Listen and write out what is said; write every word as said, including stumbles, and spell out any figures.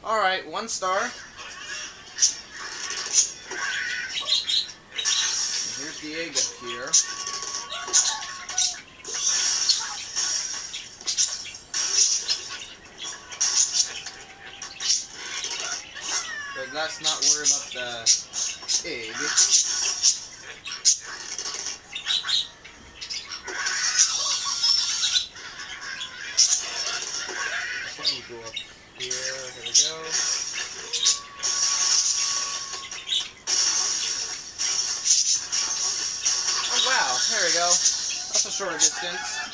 Alright, one star. And here's the egg up here. But let's not worry about the egg. Let me go up here. Here we go. Oh wow, there we go. That's a shorter distance.